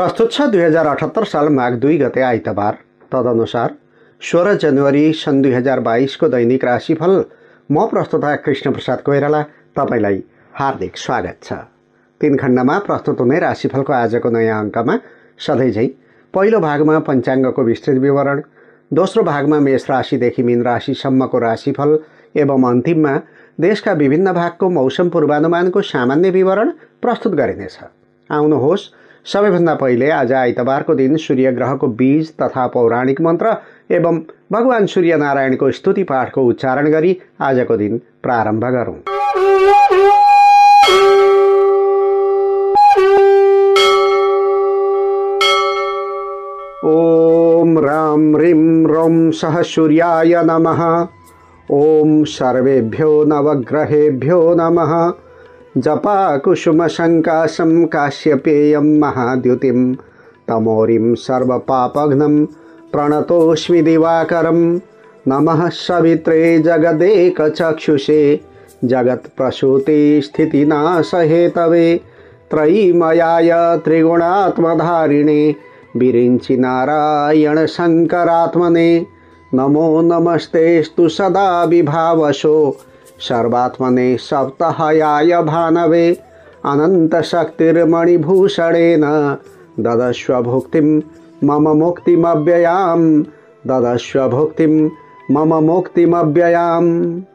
प्रस्तुत छ 2078 साल माघ 2 गते आइतबार। तदनुसार 16 जनवरी सन् 2022 को दैनिक राशिफल। म प्रस्तुता कृष्ण प्रसाद कोइराला तपाईलाई हार्दिक स्वागत छ। 3 खण्डमा प्रस्तुत हुने राशिफलको आजको नयाँ अङ्कमा सधैँझै पहिलो भागमा पञ्चाङ्गको विस्तृत विवरण, दोस्रो भागमा मेष राशिदेखि मीन राशिसम्मको राशिफल एवं अन्तिममा देशका विभिन्न भागको मौसम पूर्वानुमानको सामान्य विवरण प्रस्तुत गरिनेछ। आउनुहोस्, सबैभन्दा पहिले आज आइतबारको दिन सूर्य ग्रहको बीज तथा पौराणिक मन्त्र एवं भगवान सूर्यनारायणको स्तुति पाठको उच्चारण गरी आजको दिन प्रारम्भ गरौँ। ओम राम ह्रीं रौं सः सूर्याय नमः। ओम सर्वेभ्यो नवग्रहेभ्यो नमः। जपा कुसुम संकाशं काश्यपेयं महाद्युतिं तमोरिं सर्वपापघ्नं प्रणतोऽस्मि दिवाकरं। नमः सवित्रे जगदेकचक्षुषे जगत्प्रसूते स्थितिनाशहेतवे त्रयीमयाय त्रिगुणात्मधारिणे विरिञ्चि नारायण शङ्करात्मने। नमो नमस्तेस्तु सदा विभावसो सर्वात्मने सप्तहयाय भानवे। अनन्तशक्तिर्मणिभूषणेन ददस्व भुक्तिं मम मुक्तिमव्ययाम्। ददस्व भुक्तिं मम मुक्तिमव्ययाम्।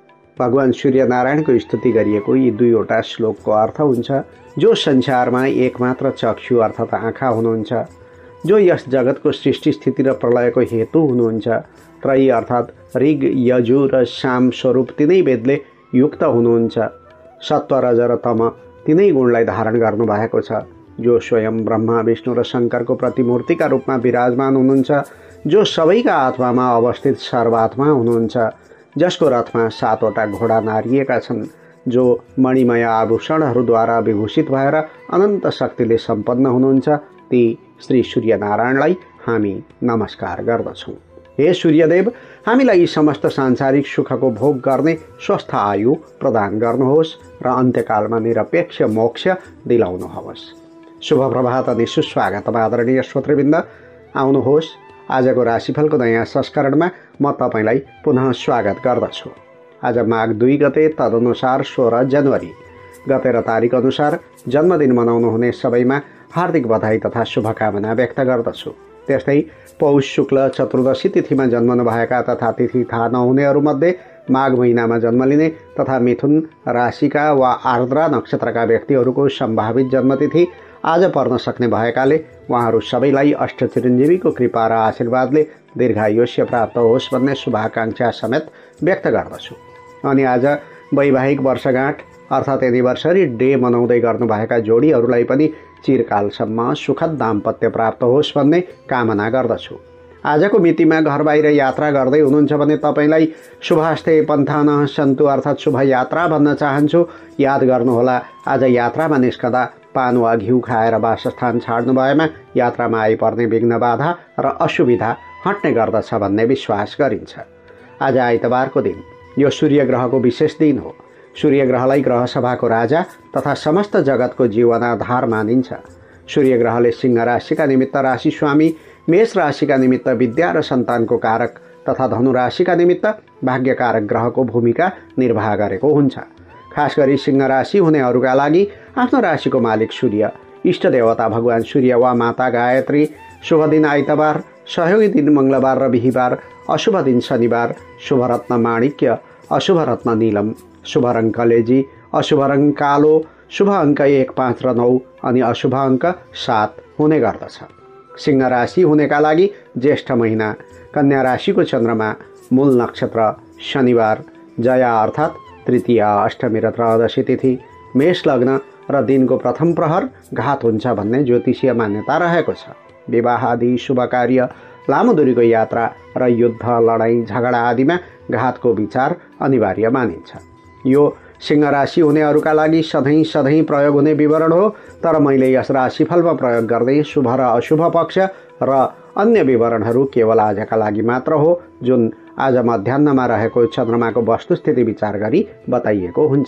भगवान सूर्यनारायणको स्तुति गरिएको यी दुईवटा श्लोकको अर्थ हुन्छ, जो संसारमा एकमात्र चक्षु अर्थात् आँखा हुनुहुन्छ, जो यस जगतको सृष्टि स्थिति र प्रलयको हेतु हुनुहुन्छ, त्रयी अर्थात् ऋग यजु र साम स्वरूप तिनै वेदले युक्त हुनुहुन्छ, सत्व रज र तम तिनै गुणलाई धारण गर्नुभएको छ, जो स्वयं ब्रह्मा विष्णु र शङ्करको प्रतिमूर्तिका रूपमा विराजमान हुनुहुन्छ, जो सबैका आत्मामा अवस्थित सर्वात्मा हुनुहुन्छ, जसको रथमा 7वटा घोडा नारिएका छन्, जो मणिमय आभूषणहरूद्वारा विभूषित भएर अनन्त शक्तिले सम्पन्न हुनुहुन्छ, ती श्री सूर्यनारायणलाई हामी नमस्कार गर्दछौँ। हे सूर्यदेव, हामीलाई समस्त सांसारिक सुखको भोग गर्ने स्वस्थ आयु प्रदान गर्नुहोस् र अन्त्यकालमा निरपेक्ष मोक्ष दिलाउनुहोस्। शुभ प्रभात अनि सुस्वागत आदरणीय श्रोतृवृन्द। आउनुहोस्, आजको राशिफलको नयाँ संस्करणमा म तपाईँलाई पुनः स्वागत गर्दछु। आज माघ 2 गते, तदनुसार 16 जनवरी। गते र तारिक अनुसार जन्मदिन मनाउनु हुने सबैमा हार्दिक बधाई तथा शुभकामना व्यक्त गर्दछु। त्यस्तै पौष शुक्ल चतुर्दशी तिथिमा जन्मनुभएका तथा तिथि थाहा नहुनेहरूमध्ये माघ महिनामा जन्म लिने तथा मिथुन राशिका वा आर्द्रा नक्षत्रका व्यक्तिहरूको सम्भावित जन्मतिथि आज पर्न सक्ने भएकाले उहाँहरू सबैलाई अष्टचिरञ्जीवीको कृपा र आशीर्वादले दीर्घायुष्य प्राप्त होस् भन्ने शुभाकाङ्क्षा समेत व्यक्त गर्दछु। अनि आज वैवाहिक वर्षगाँठ अर्थात् एनिभर्सरी डे मनाउँदै गर्नुभएका जोडीहरूलाई पनि चिरकालसम्म सुखद दाम्पत्य प्राप्त होस् भन्ने कामना गर्दछु। आजको मितिमा घर बाहिर यात्रा गर्दै हुनुहुन्छ भने तपाईँलाई शुभास्ते पन्थानः सन्तु अर्थात् शुभ यात्रा भन्न चाहन्छु। याद गर्नुहोला, आज यात्रामा निस्कँदा पान वा घिउ खाएर वासस्थान छाड्नु भएमा यात्रामा आइपर्ने विघ्न बाधा र असुविधा हट्ने गर्दछ भन्ने विश्वास गरिन्छ। आज आइतबारको दिन यो सूर्य ग्रहको विशेष दिन हो। सूर्य ग्रहलाई ग्रहसभाको राजा तथा समस्त जगतको जीवनाधार मानिन्छ। सूर्य ग्रहले सिंह राशिका निमित्त राशि स्वामी, मेष राशिका निमित्त विद्या र सन्तानको कारक तथा धनु राशिका निमित्त भाग्यकारक ग्रहको भूमिका निर्वाह गरेको हुन्छ। खास गरी सिंह राशि हुनेहरूका लागि आफ्नो राशिको मालिक सूर्य, इष्ट देवता भगवान सूर्य वा माता गायत्री, शुभ दिन आइतबार, सहयोगी दिन मङ्गलबार र बिहीबार, अशुभ दिन शनिबार, शुभ रत्न माणिक्य, अशुभ रत्न नीलम, शुभ रङ कलेजी, अशुभ रङ कालो, शुभ अङ्क 1, 5 र 9 अनि अशुभ अङ्क 7 हुने गर्दछ। सिंह राशि हुनेका लागि ज्येष्ठ महिना, कन्या राशिको चन्द्रमा, मूल नक्षत्र, शनिबार, जया अर्थात् तृतीया, अष्टमी र त्रयोदशी तिथि, मेष लग्न र दिनको प्रथम प्रहर घात हुन्छ भन्ने ज्योतिषीय मान्यता रहेको छ। विवाह आदि शुभ कार्य, लामो दूरीको यात्रा र युद्ध, लडाईँ, झगडा आदिमा घातको विचार अनिवार्य मानिन्छ। यो सिंह राशि हुनेहरूका लागि सधैँ प्रयोग हुने विवरण हो, तर मैले यस राशिफलमा प्रयोग गर्दै शुभ र अशुभ पक्ष र अन्य विवरणहरू केवल आजका लागि मात्र हो, जुन आज मध्याह्नमा रहेको चन्द्रमाको वस्तुस्थिति विचार गरी बताइएको हुन्छ।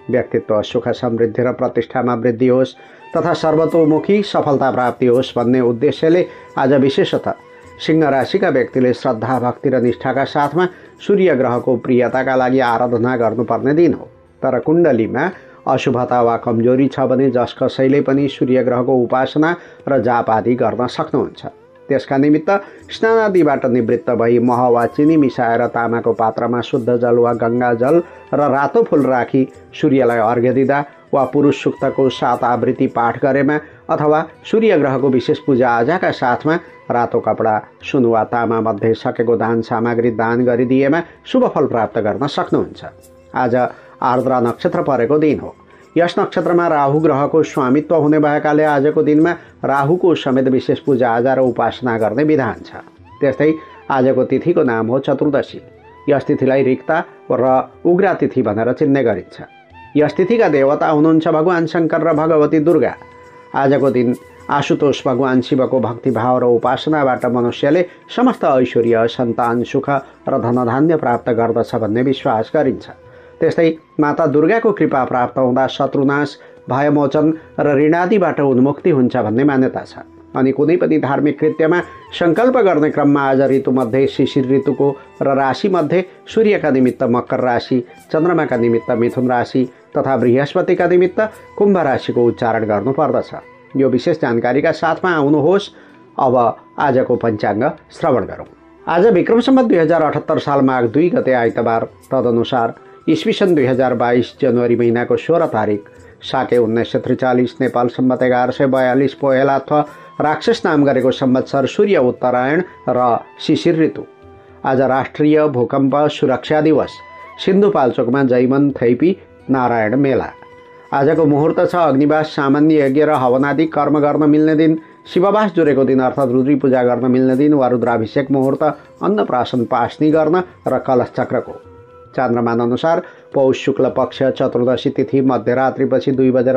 व्यक्तित्व सुख समृद्धि र प्रतिष्ठामा वृद्धि होस् तथा सर्वतोमुखी सफलता प्राप्ति होस् भन्ने उद्देश्यले आज विशेषतः सिंह राशिका व्यक्तिले श्रद्धा भक्ति र निष्ठाका साथमा सूर्य ग्रहको प्रियताका लागि आराधना गर्नुपर्ने दिन हो। तर कुण्डलीमा अशुभता वा कमजोरी छ भने जस कसैले पनि सूर्य ग्रहको उपासना र जाप आदि गर्न सक्नुहुन्छ। त्यसका निमित्त स्नानादिबाट निवृत्त भई मह वा चिनी मिसाएर तामाको पात्रमा शुद्ध जल वा गङ्गा जल र रातो फूल राखी सूर्यलाई अर्घ्य दिँदा वा पुरुष सूक्तको 7 आवृत्ति पाठ गरेमा अथवा सूर्य ग्रहको विशेष पूजाआजाका साथमा रातो कपडा सुन वा तामा मध्ये सकेको दान सामग्री दान गरिदिएमा शुभ फल प्राप्त गर्न सक्नुहुन्छ। आज आर्द्रा नक्षत्र परेको दिन हो। यस नक्षत्रमा राहु ग्रहको स्वामित्व हुने भएकाले आजको दिनमा राहुको समेत विशेष पूजाआजा र उपासना गर्ने विधान छ। त्यस्तै आजको तिथिको नाम हो चतुर्दशी। यस तिथिलाई रिक्ता र उग्रा तिथि भनेर चिन्ने गरिन्छ। यस तिथिका देवता हुनुहुन्छ भगवान शङ्कर र भगवती दुर्गा। आजको दिन आशुतोष भगवान शिवको भक्तिभाव र उपासनाबाट मनुष्यले समस्त ऐश्वर्य सन्तान सुख र धनधान्य प्राप्त गर्दछ भन्ने विश्वास गरिन्छ। त्यस्तै माता दुर्गाको कृपा प्राप्त हुँदा शत्रुनाश भयमोचन र ऋणादिबाट उन्मुक्ति हुन्छ भन्ने मान्यता छ। अनि कुनै पनि धार्मिक कृत्यमा सङ्कल्प गर्ने क्रममा आज ऋतुमध्ये शिशिर ऋतुको र राशिमध्ये सूर्यका निमित्त मकर राशि, चन्द्रमाका निमित्त मिथुन राशि तथा बृहस्पतिका निमित्त कुम्भ राशिको उच्चारण गर्नुपर्दछ। यो विशेष जानकारीका साथमा आउनुहोस् अब आजको पञ्चाङ्ग श्रवण गरौँ। आज विक्रम सम्वत 2078 साल माघ 2 गते आइतबार, तदनुसार ईस्वी सन् 2022 जनवरी महीनाको 16 तारिक, साके 1943 नेपाल सम्वत 1142 पोहेला अथवा राक्षस नाम गरेको संवत्सर सूर्य उत्तरायण र शिशिर ऋतु। आज राष्ट्रिय भूकम्प सुरक्षा दिवस। सिन्धुपाल्चोकमा जैमन थैपी नारायण मेला। आजको मुहुर्त छ अग्निवास सामान्य यज्ञ र हवनादि कर्म गर्न मिल्ने दिन, शिववास जुरेको दिन अर्थात् रुद्री पूजा गर्न मिल्ने दिन वा रुद्राभिषेक मुहुर्त, अन्नप्राशन पास्नी गर्न र कलश चक्रको। चान्द्रमान अनुसार पौष शुक्ल पक्ष चतुर्दशी तिथि मध्यरात्रिपछि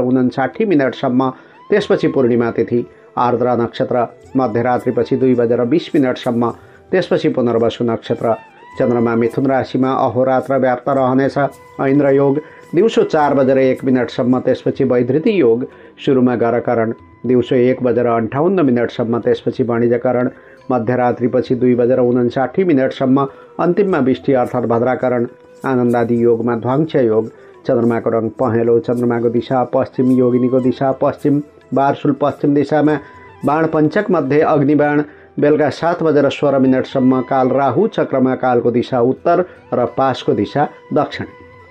2:59 त्यसपछि पूर्णिमा तिथि, आर्द्रा नक्षत्र मध्यरात्रिपछि 2:20 त्यसपछि पुनर्वसु नक्षत्र। चन्द्रमा मिथुन राशिमा अहोरात्र व्याप्त रहनेछ। ऐन्द्र योग दिउँसो 4:01 त्यसपछि वैधृति योग, सुरुमा गरकरण दिउँसो 1:58 त्यसपछि वाणिज्यकरण, मध्यरात्रिपछि 2:59 अन्तिममा विष्टि अर्थात् भद्राकरण। आनन्दादि योगमा ध्वांस योग। चन्द्रमाको रङ पहेँलो, चन्द्रमाको दिशा पश्चिम, योगिनीको दिशा पश्चिम, बारसुल पश्चिम दिशामा, बाण पञ्चक मध्ये अग्निबाण बेलुका 7:16 काल राहु चक्रमा कालको दिशा उत्तर र पासको दिशा दक्षिण।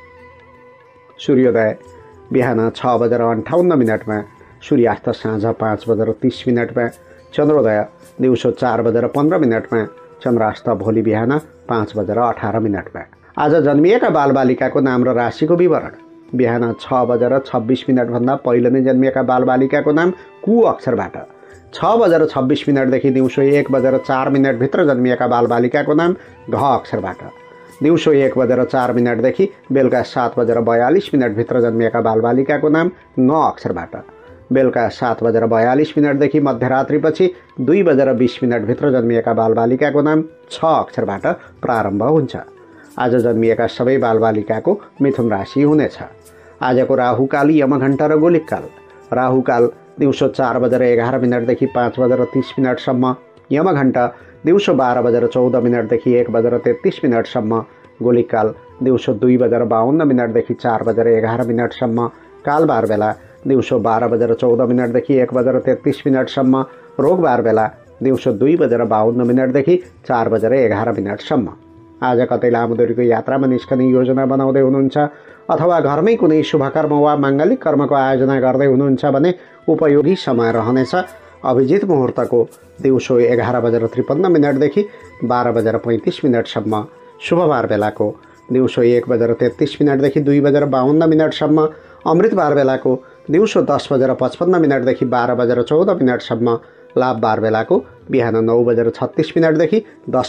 सूर्योदय बिहान 6:58 सूर्यास्त साँझ 5:30 चन्द्रोदय दिउँसो 4:15 चन्द्रास्त भोलि बिहान 5:18 आज जन्मिएका बालबालिकाको नाम र राशिको विवरण। बिहान 6:26 भन्दा पहिले नै जन्मिएका बालबालिकाको नाम कु अक्षरबाट, 6:26 देखि दिउँसो 1:04 भित्र जन्मिएका बालबालिकाको नाम घ अक्षरबाट, दिउँसो 1:04 देखि बेलुका 7:42 भित्र जन्मिएका बालबालिकाको नाम न अक्षरबाट, बेलुका 7:42 देखि मध्यरात्रिपछि 2:20 भित्र जन्मिएका बालबालिकाको नाम छ अक्षरबाट प्रारम्भ हुन्छ। आज जन्मिएका सबै बालबालिकाको मिथुन राशि हुनेछ। आजको राहुकाल, यमघण्टा र गोलिककाल। राहुकाल दिउँसो 4:11 देखि 5:30 यमघण्टा दिउँसो 12:14 देखि 1:33 गोलिककाल दिउँसो 2:52 देखि 4:11 कालबार बेला दिउँसो 12:14 देखि 1:33 रोगबार बेला दिउँसो 2:52 देखि 4:11 आज कतै लामो दूरीको यात्रामा निस्कने योजना बनाउँदै हुनुहुन्छ अथवा घरमै कुनै शुभकर्म वा माङ्गलिक कर्मको आयोजना गर्दै हुनुहुन्छ भने उपयोगी समय रहनेछ। अभिजित मुहुर्तको दिउँसो 11:53 देखि 12:35 शुभबार बेलाको दिउँसो 1:33 देखि 2:52 अमृतबार बेलाको दिउँसो 10:55 देखि 12:14 लाभबार बेलाको बिहान 9:36 देखि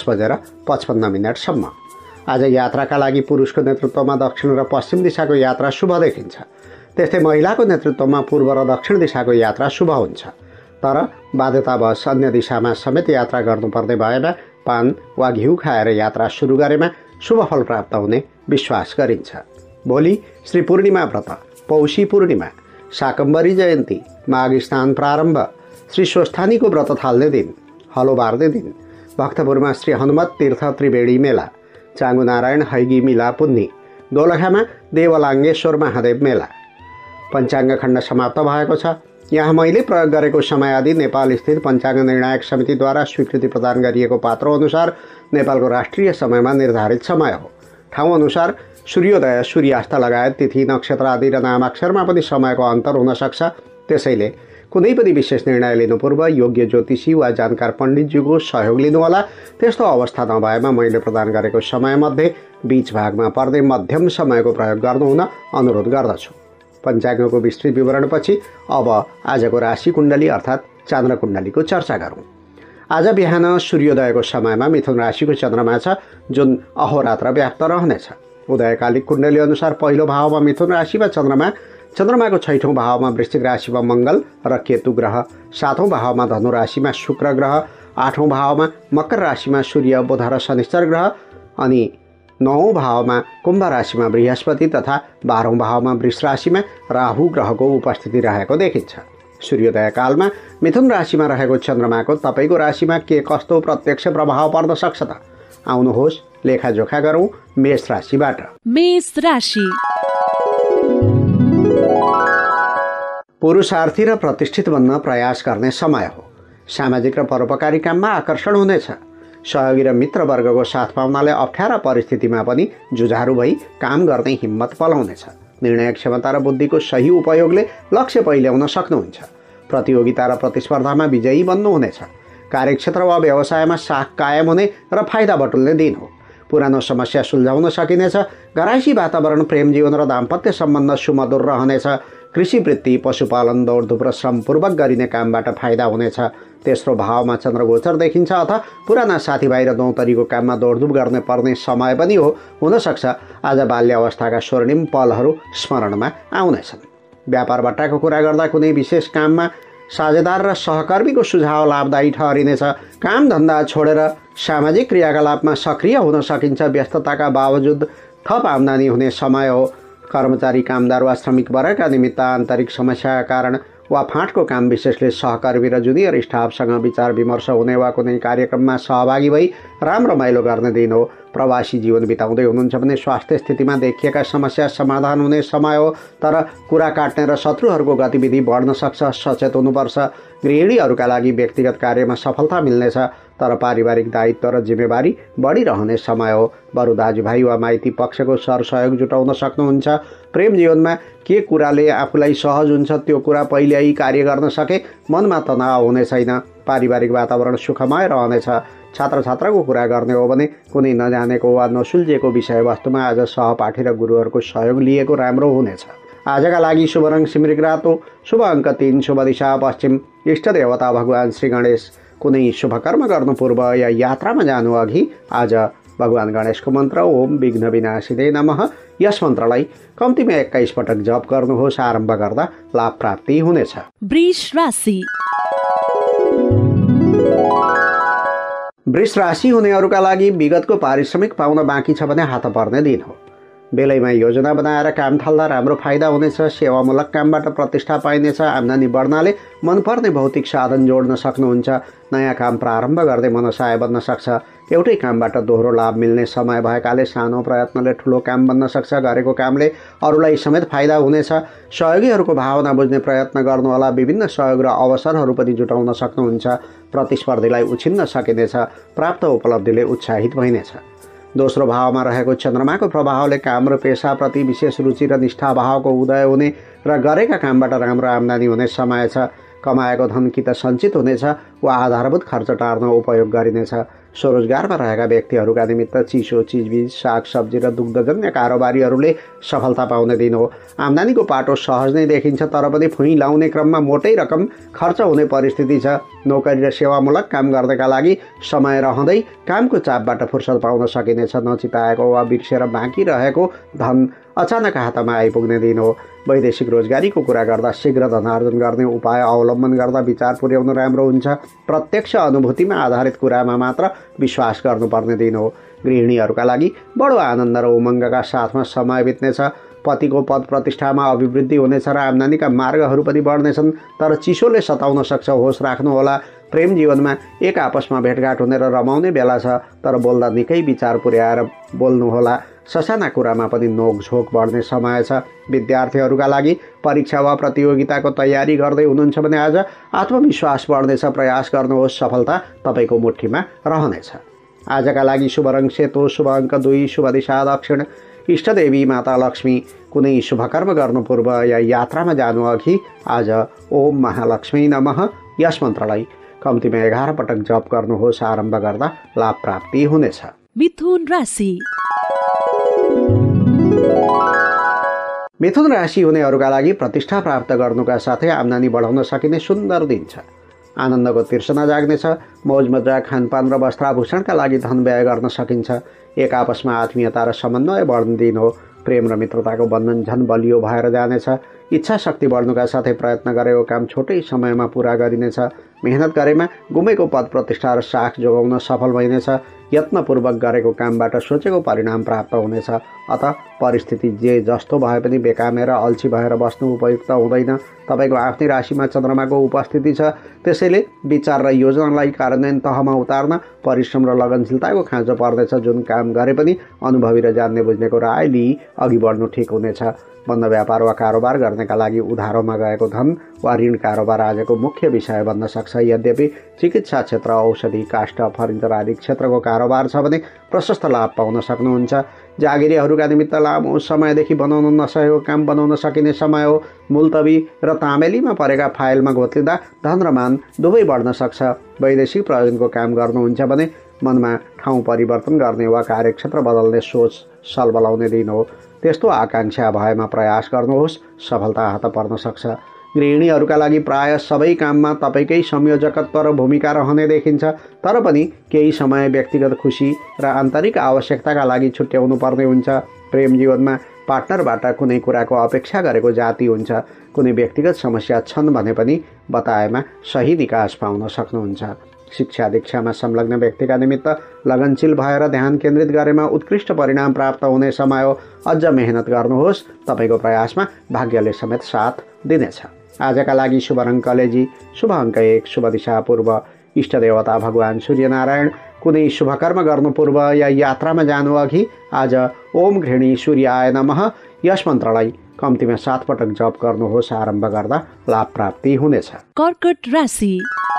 10:55 आज यात्राका लागि पुरुषको नेतृत्वमा दक्षिण र पश्चिम दिशाको यात्रा शुभ देखिन्छ। त्यस्तै महिलाको नेतृत्वमा पूर्व र दक्षिण दिशाको यात्रा शुभ हुन्छ। तर बाध्यतावश अन्य दिशामा समेत यात्रा गर्नुपर्ने भएमा पान वा घिउ खाएर यात्रा सुरु गरेमा शुभ फल प्राप्त हुने विश्वास गरिन्छ। भोलि श्री पूर्णिमा व्रत, पौषी पूर्णिमा, शाकम्भरी जयन्ती, माघ स्नान प्रारम्भ, श्री स्वस्थानीको व्रत थाल्ने दिन, हलो बार्ने दिन, भक्तपुरमा श्री हनुमत तीर्थ त्रिवेणी मेला, चाङ्गु नारायण हैगी मिला पुन्नी, दोलखामा देवलाङ्गेश्वर महादेव मेला। पञ्चाङ्ग खण्ड समाप्त भएको छ। यहाँ मैले प्रयोग गरेको समय आदि नेपाल स्थित पञ्चाङ्ग निर्णायक समितिद्वारा स्वीकृति प्रदान गरिएको पात्रो अनुसार नेपालको राष्ट्रिय समयमा निर्धारित समय हो। ठाउँ अनुसार सूर्योदय सूर्यास्त लगायत तिथि नक्षत्र आदि र नामाक्षरमा पनि समयको अन्तर हुन सक्छ। त्यसैले कुनै पनि विशेष निर्णय लिनु पूर्व योग्य ज्योतिषी वा जानकार पण्डितज्यूको सहयोग लिनुहोला। त्यस्तो अवस्था नभएमा मैले प्रदान गरेको समयमध्ये बीच भागमा पर्ने मध्यम समयको प्रयोग गर्नुहुन अनुरोध गर्दछु। पञ्चाङ्गको विस्तृत विवरणपछि अब आजको राशि कुण्डली अर्थात् चान्द्र कुण्डलीको चर्चा गरौँ। आज बिहान सूर्योदयको समयमा मिथुन राशिको चन्द्रमा छ, जुन अहोरात्र व्याप्त रहनेछ। उदयकालिक कुण्डली अनुसार पहिलो भावमा मिथुन राशिमा चन्द्रमा, चन्द्रमाको 6औं भावमा वृश्चिक राशिमा मङ्गल र केतु ग्रह, 7औं भावमा धनु राशिमा शुक्र ग्रह, 8औं भावमा मकर राशिमा सूर्य बुध र शनिश्चर ग्रह अनि 9औं भावमा कुम्भ राशिमा बृहस्पति तथा 12औं भावमा वृष राशिमा राहु ग्रहको उपस्थिति रहेको देखिन्छ। सूर्योदय कालमा मिथुन राशिमा रहेको चन्द्रमाको तपाईको राशिमा के कस्तो प्रत्यक्ष प्रभाव पर्न सक्छ त? आउनुहोस् लेखाजोखा गरौँ मेष राशिबाट। मेष राशि पुरुषार्थी र प्रतिष्ठित बन्न प्रयास गर्ने समय हो। सामाजिक र परोपकारी काममा आकर्षण हुनेछ। सहयोगी र मित्रवर्गको साथ पाउनाले अप्ठ्यारा परिस्थितिमा पनि जुझारु भई काम गर्ने हिम्मत पलाउनेछ। निर्णय क्षमता र बुद्धिको सही उपयोगले लक्ष्य पहिल्याउन सक्नुहुन्छ। प्रतियोगिता र प्रतिस्पर्धामा विजयी बन्नुहुनेछ। कार्यक्षेत्र वा व्यवसायमा साख कायम हुने र फाइदा बटुल्ने दिन हो। पुरानो समस्या सुल्झाउन सकिनेछ। घराइसी वातावरण, प्रेम जीवन र दाम्पत्य सम्बन्ध सुमधुर रहनेछ। कृषि वृत्ति, पशुपालन, दौडधुप र श्रमपूर्वक गरिने कामबाट फाइदा हुनेछ। तेस्रो भावमा चन्द्रगोचर देखिन्छ अथ पुराना साथीभाइ र दौतरीको काममा दौडधुप गर्ने पर्ने समय पनि हो। हुनसक्छ आज बाल्य अवस्थाका स्वर्णिम पलहरू स्मरणमा आउनेछन्। व्यापारबट्टाको कुरा गर्दा कुनै विशेष काममा साझेदार र सहकर्मीको सुझाव लाभदायी ठहरिनेछ। काम धन्दा छोडेर सामाजिक क्रियाकलापमा सक्रिय हुन सकिन्छ। व्यस्तताका बावजुद थप आम्दानी हुने समय हो। कर्मचारी, कामदार वा श्रमिक वर्गका निमित्त आन्तरिक समस्याका कारण वा फाँटको काम विशेषले सहकर्मी र जुनियर स्टाफसँग विचार विमर्श हुने वा कुनै कार्यक्रममा सहभागी भई राम्रो रमाइलो गर्ने दिन हो। प्रवासी जीवन बिताउँदै हुनुहुन्छ भने स्वास्थ्य स्थितिमा देखिएका समस्या समाधान हुने समय हो। तर कुरा काट्ने र शत्रुहरूको गतिविधि बढ्न सक्छ, सचेत हुनुपर्छ। गृहिणीहरूका लागि व्यक्तिगत कार्यमा सफलता मिल्नेछ, तर पारिवारिक दायित्व र जिम्मेवारी बढिरहने समय हो। बरु दाजुभाइ वा माइती पक्षको सरसहयोग जुटाउन सक्नुहुन्छ। प्रेम जीवनमा के कुराले आफूलाई सहज हुन्छ त्यो कुरा पहिल्यै कार्य गर्न सके मनमा तनाव हुने छैन। पारिवारिक वातावरण सुखमय रहनेछ। छात्र छात्राको कुरा गर्ने हो भने कुनै नजानेको वा नसुल्झेको विषयवस्तुमा आज सहपाठी र गुरुहरूको सहयोग लिएको राम्रो हुनेछ। आजका लागि शुभ रङ सिमरिक रातो, शुभ अङ्क 3, शुभ दिशा पश्चिम, इष्ट देवता भगवान श्री गणेश। कुनै शुभ कर्म गर्नु पूर्व या यात्रामा जानु अघि आज भगवान गणेशको मन्त्र ओम विघ्न विनाशिने नमः यस मन्त्रलाई कम्तीमा 21 पटक जप गर्नुहोस्। आरम्भ गर्दा लाभ प्राप्ति हुनेछ। वृष राशि वृष राशि हुनेहरूका लागि विगतको पारिश्रमिक पाउन बाँकी छ भने हात पर्ने दिन हो। बेलैमा योजना बनाएर काम थाल्दा राम्रो फाइदा हुनेछ। सेवामूलक कामबाट प्रतिष्ठा पाइनेछ। आम्दानी बढ्नाले मनपर्ने भौतिक साधन जोड्न सक्नुहुन्छ। नयाँ काम प्रारम्भ गर्दै मनसाय बन्न सक्छ। एउटै कामबाट दोहोरो लाभ मिल्ने समय भएकाले सानो प्रयत्नले ठुलो काम बन्न सक्छ। गरेको कामले अरूलाई समेत फाइदा हुनेछ। सहयोगीहरूको भावना बुझ्ने प्रयत्न गर्नुहोला। विभिन्न सहयोग र अवसरहरू पनि जुटाउन सक्नुहुन्छ। प्रतिस्पर्धीलाई उछिन्न सकिनेछ। प्राप्त उपलब्धिले उत्साहित भइनेछ। दोस्रो भावमा रहेको चन्द्रमाको प्रभावले काम र पेसाप्रति विशेष रुचि र निष्ठा भावको उदय हुने र गरेका कामबाट राम्रो आम्दानी हुने समय छ। कमाएको धन कि त सञ्चित हुनेछ वा आधारभूत खर्च टार्न उपयोग गरिनेछ। स्वरोजगारमा रहेका व्यक्तिहरूका निमित्त चिसो चिजबिज, सागसब्जी र दुग्धजन्य कारोबारीहरूले सफलता पाउने दिन हो। आम्दानीको पाटो सहज नै देखिन्छ, तर पनि फुइँ लाउने क्रममा मोटै रकम खर्च हुने परिस्थिति छ। नोकरी र सेवामूलक काम गर्नका लागि समय रहँदै कामको चापबाट फुर्सद पाउन सकिनेछ। नचिताएको वा बिर्सेर बाँकी रहेको धन अचानक हातमा आइपुग्ने दिन हो। वैदेशिक रोजगारीको कुरा गर्दा शीघ्र धनार्जन गर्ने उपाय अवलम्बन गर्दा विचार पुर्याउनु राम्रो हुन्छ। प्रत्यक्ष अनुभूतिमा आधारित कुरामा मात्र विश्वास गर्नुपर्ने दिन हो। गृहिणीहरूका लागि बडो आनन्द र उमङ्गका साथमा समय बित्नेछ। पतिको पद प्रतिष्ठामा अभिवृद्धि हुनेछ र आम्दानीका मार्गहरू पनि बढ्नेछन्। तर चिसोले सताउन सक्छ, होस राख्नुहोला। प्रेम जीवनमा एक आपसमा भेटघाट हुने र रमाउने बेला छ, तर बोल्दा निकै विचार पुर्याएर बोल्नुहोला। ससाना कुरामा पनि नोकझोक बढ्ने समय छ। विद्यार्थीहरूका लागि परीक्षा वा प्रतियोगिताको तयारी गर्दै हुनुहुन्छ भने आज आत्मविश्वास बढ्नेछ। प्रयास गर्नुहोस्, सफलता तपाईँको मुठ्ठीमा रहनेछ। आजका लागि शुभ रङ सेतो, शुभ अङ्क 2, शुभ दिशा दक्षिण। इष्टदेवी माता लक्ष्मी। कुनै शुभकर्म गर्नु पूर्व या यात्रामा जानु अघि आज ओम महालक्ष्मी नमः यस मन्त्रलाई कम्तीमा 11 पटक जप गर्नुहोस्। आरम्भ गर्दा लाभ प्राप्ति हुनेछ। मिथुन राशि। मिथुन राशि हुनेहरूका लागि प्रतिष्ठा प्राप्त गर्नुका साथै आम्दानी बढाउन सकिने सुन्दर दिन छ। आनन्दको तिर्सना जाग्नेछ। मौज मजा, खानपान र वस्त्राभूषणका लागि धन व्यय गर्न सकिन्छ। एक आपसमा आत्मीयता र समन्वय बढ्ने दिन हो। प्रेम र मित्रताको बन्धन झन बलियो भएर जानेछ। इच्छा शक्ति बढ्नुका साथै प्रयत्न गरेको काम छोटै समयमा पुरा गरिनेछ। मेहनत गरेमा गुमेको पद प्रतिष्ठा र साख जोगाउन सफल भइनेछ। यत्नपूर्वक गरेको कामबाट सोचेको परिणाम प्राप्त हुनेछ। अत परिस्थिति जे जस्तो भए पनि बेकामेर अल्छी भएर बस्नु उपयुक्त हुँदैन। तपाईँको आफ्नै राशिमा चन्द्रमाको उपस्थिति छ, त्यसैले विचार र योजनालाई कार्यान्वयन तहमा उतार्न परिश्रम र लगनशीलताको खाँचो पर्नेछ। जुन काम गरे पनि अनुभवी र जान्ने बुझ्नेको राय लिई अघि बढ्नु ठिक हुनेछ। बन्द व्यापार वा कारोबार गर्नेका लागि उधारोमा गएको धन वा ऋण कारोबार आजको मुख्य विषय बन्न सक्छ। यद्यपि चिकित्सा क्षेत्र, औषधि, काष्ठ, फर्निचर आदि क्षेत्रको कारोबार छ भने प्रशस्त लाभ पाउन सक्नुहुन्छ। जागिरीहरूका निमित्त लामो समयदेखि बनाउन नसकेको काम बनाउन सकिने समय हो। मुल्तवी र तामेलीमा परेका फाइलमा घोत्लिँदा धन र मान दुवै बढ्न सक्छ। वैदेशिक प्रयोजनको काम गर्नुहुन्छ भने मनमा ठाउँ परिवर्तन गर्ने वा कार्यक्षेत्र बदल्ने सोच सलबलाउने दिन हो। त्यस्तो आकाङ्क्षा भएमा प्रयास गर्नुहोस्, सफलता हात पर्न सक्छ। गृहिणीहरूका लागि प्राय सबै काममा तपाईँकै संयोजकत्व र भूमिका रहने देखिन्छ। तर पनि केही समय व्यक्तिगत खुसी र आन्तरिक आवश्यकताका लागि छुट्याउनु पर्ने हुन्छ। प्रेम जीवनमा पार्टनरबाट कुनै कुराको अपेक्षा गरेको जाति हुन्छ। कुनै व्यक्तिगत समस्या छन् भने पनि बताएमा सही निकास पाउन सक्नुहुन्छ। शिक्षा दीक्षामा संलग्न व्यक्तिका निमित्त लगनशील भएर ध्यान केन्द्रित गरेमा उत्कृष्ट परिणाम प्राप्त हुने समय हो। अझ मेहनत गर्नुहोस्, तपाईँको प्रयासमा भाग्यले समेत साथ दिनेछ। आजका लागि शुभ रङ कलेजी, शुभ अङ्क 1, शुभ दिशा पूर्व। इष्ट देवता भगवान सूर्यनारायण। कुनै शुभकर्म गर्नु पूर्व या यात्रामा जानु अघि आज ओम गृहिणी सूर्याय नमः यस मन्त्रलाई कम्तीमा 7 पटक जप गर्नुहोस्। आरम्भ गर्दा लाभ प्राप्ति हुनेछ। कर्कट राशि।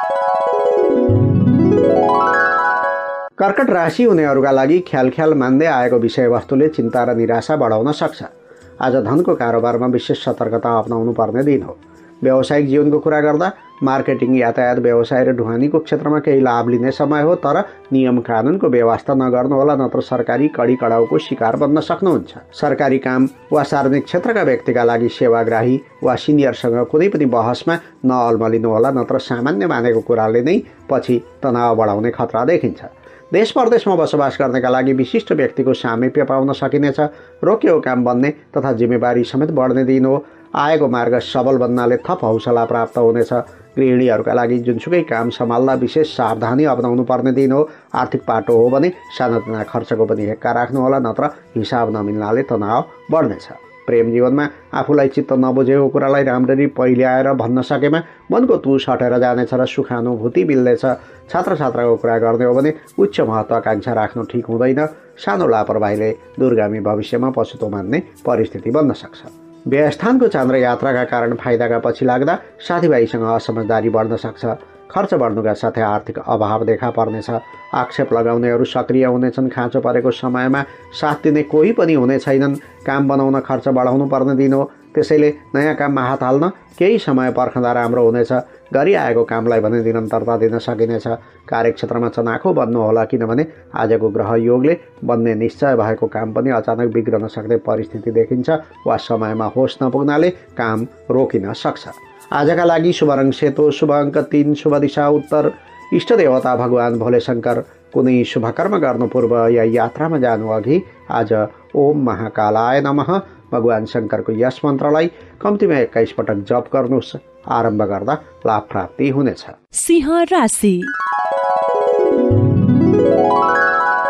कर्कट राशि हुनेहरूका लागि ख्याल मान्दै आएको विषयवस्तुले चिन्ता र निराशा बढाउन सक्छ। आज धनको कारोबारमा विशेष सतर्कता अपनाउनु पर्ने दिन हो। व्यावसायिक जीवनको कुरा गर्दा मार्केटिङ, यातायात, व्यवसाय र ढुवानीको क्षेत्रमा केही लाभ लिने समय हो। तर नियम कानुनको व्यवस्था नगर्नुहोला, नत्र सरकारी कडी कडाउको शिकार बन्न सक्नुहुन्छ। सरकारी काम वा सार्वजनिक क्षेत्रका व्यक्तिका लागि सेवाग्राही वा सिनियरसँग कुनै पनि बहसमा नअल्मलिनुहोला, नत्र सामान्य मानेको कुराले नै पछि तनाव बढाउने खतरा देखिन्छ। देश परदेशमा बसोबास गर्नेका लागि विशिष्ट व्यक्तिको सामिप्य पाउन सकिनेछ। रोकिएको काम बन्ने तथा जिम्मेवारी समेत बढ्ने दिन हो। आएको मार्ग सबल बन्नाले थप हौसला प्राप्त हुनेछ। गृहिणीहरूका लागि जुनसुकै काम सम्हाल्दा विशेष सावधानी अपनाउनु पर्ने दिन हो। आर्थिक पाटो हो भने सानातिना खर्चको पनि हेक्का राख्नुहोला, नत्र हिसाब नमिल्नाले तनाव बढ्नेछ। प्रेम जीवनमा आफूलाई चित्त नबुझेको कुरालाई राम्ररी पहिल्याएर भन्न सकेमा मनको तुस हटेर जानेछ र सुखानुभूति मिल्नेछ। छात्र छात्राको कुरा गर्ने हो भने उच्च महत्त्वाकांक्षा राख्नु ठिक हुँदैन। सानो लापरवाहीले दूरगामी भविष्यमा पछुतो मान्ने परिस्थिति बन्न सक्छ। व्ययस्थानको चन्द्र यात्राका कारण फाइदाका पछि लाग्दा साथीभाइसँग असमझदारी बढ्न सक्छ। खर्च बढ्नुका साथै आर्थिक अभाव देखा पर्नेछ। आक्षेप लगाउनेहरू सक्रिय हुनेछन्। खाँचो परेको समयमा साथ दिने कोही पनि हुने छैनन्। काम बनाउन खर्च बढाउनु पर्ने दिन हो। त्यसैले नयाँ काममा हात हाल्न केही समय पर्खँदा राम्रो हुनेछ। गरिआएको कामलाई भने निरन्तरता दिन सकिनेछ। कार्यक्षेत्रमा चनाखो बन्नुहोला, किनभने आजको ग्रह योगले बन्ने निश्चय भएको काम पनि अचानक बिग्रन सक्ने परिस्थिति देखिन्छ वा समयमा होस नपुग्नाले काम रोकिन सक्छ। आजका लागि शुभ रङ सेतो, शुभ अङ्क 3, शुभ दिशा उत्तर। इष्ट देवता भगवान भोले शङ्कर। कुनै शुभकर्म गर्नु पूर्व या यात्रामा जानु अघि आज ओम महाकालाय नमः भगवान शङ्करको यस मन्त्रलाई कम्तीमा 21 पटक जप गर्नुहोस्। आरम्भ गर्दा लाभ प्राप्ति हुनेछ। सिंह राशि।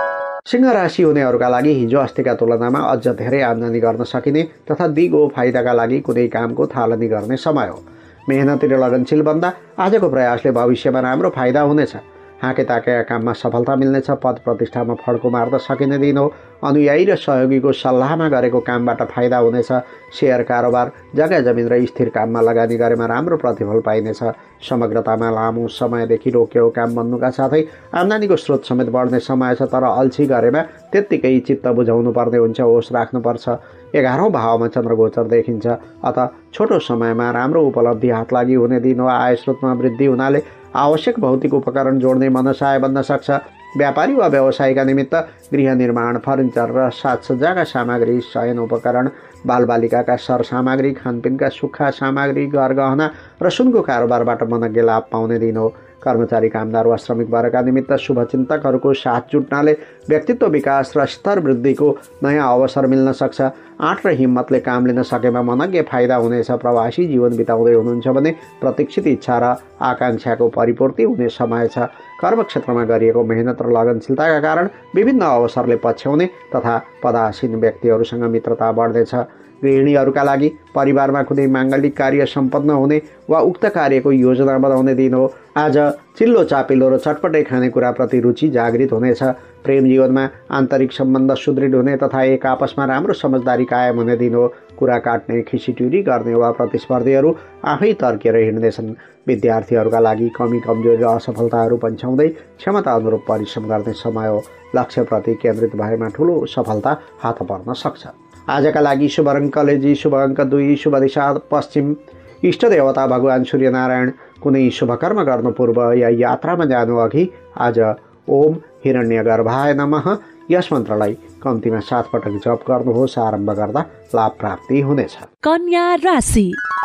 सिंह राशि हुनेहरूका लागि हिजो अस्तिका तुलनामा अझ धेरै आम्दानी गर्न सकिने तथा दिगो फाइदाका लागि कुनै कामको थालनी गर्ने समय हो। मेहनती र लगनशील बन्दा आजको प्रयासले भविष्यमा राम्रो फाइदा हुनेछ। हाके ताकेका काममा सफलता मिल्नेछ। पद प्रतिष्ठामा फड्को मार्न सकिने दिन हो। अनुयायी र सहयोगीको सल्लाहमा गरेको कामबाट फाइदा हुनेछ। सेयर कारोबार, जग्गा जमिन र स्थिर काममा लगानी गरेमा राम्रो प्रतिफल पाइनेछ। समग्रतामा लामो समयदेखि रोकेको काम बन्नुका साथै आम्दानीको स्रोत समेत बढ्ने समय छ। तर अल्छी गरेमा त्यत्तिकै चित्त बुझाउनु पर्ने हुन्छ, होस राख्नुपर्छ। 11औं भावमा चन्द्रगोचर देखिन्छ। अत छोटो समयमा राम्रो उपलब्धि हात लागि हुने दिन हो। आय स्रोतमा वृद्धि हुनाले आवश्यक भौतिक उपकरण जोड्ने मनसाय बन्न सक्छ। व्यापारी वा व्यवसायका निमित्त गृह निर्माण, फर्निचर र साजसज्जाका सामग्री, शयन उपकरण, बालबालिकाका सरसामग्री, खानपिनका सुक्खा सामग्री, गरगहना र सुनको कारोबारबाट मनज्ञ लाभ पाउने दिन हो। कर्मचारी, कामदार वा श्रमिक वर्गका निमित्त शुभचिन्तकहरूको साथ जुट्नाले व्यक्तित्व विकास र स्तर वृद्धिको नयाँ अवसर मिल्न सक्छ। आँट र हिम्मतले काम लिन सकेमा मनज्ञ फाइदा हुनेछ। प्रवासी जीवन बिताउँदै हुनुहुन्छ भने प्रतीक्षित इच्छा र आकाङ्क्षाको परिपूर्ति हुने समय छ। कर्मक्षेत्रमा गरिएको मेहनत र लगनशीलताका कारण विभिन्न अवसरले पछ्याउने तथा पदासीन व्यक्तिहरूसँग मित्रता बढ्नेछ। गृहिणीहरूका लागि परिवारमा कुनै माङ्गलिक कार्य सम्पन्न हुने वा उक्त कार्यको योजना बनाउने दिन हो। आज चिल्लो चापिलो र चटपटे खानेकुराप्रति रुचि जागृत हुनेछ। प्रेम जीवनमा आन्तरिक सम्बन्ध सुदृढ हुने तथा एक आपसमा राम्रो समझदारी कायम हुने दिन हो। कुरा काट्ने, खिसीट्युरी गर्ने वा प्रतिस्पर्धीहरू आफै तर्केर हिँड्नेछन्। विद्यार्थीहरूका लागि कमी कमजोरी र असफलताहरू पन्छाउँदै क्षमता अनुरूप परिश्रम गर्ने समय हो। लक्ष्यप्रति केन्द्रित भएमा ठुलो सफलता हात पर्न सक्छ। आजका लागि शुभ रङ कलेजी, शुभ अङ्क 2, शुभ दिशा पश्चिम, इष्ट देवता भगवान सूर्यनारायण। कुनै शुभ कर्म गर्नु पूर्व या यात्रामा जानु अघि आज ओम हिरण्यगर्भाय नमः यस मन्त्रलाई कम्तीमा 7 पटक जप गर्नुहोस्। आरम्भ गर्दा लाभ प्राप्ति हुनेछ। कन्या राशि।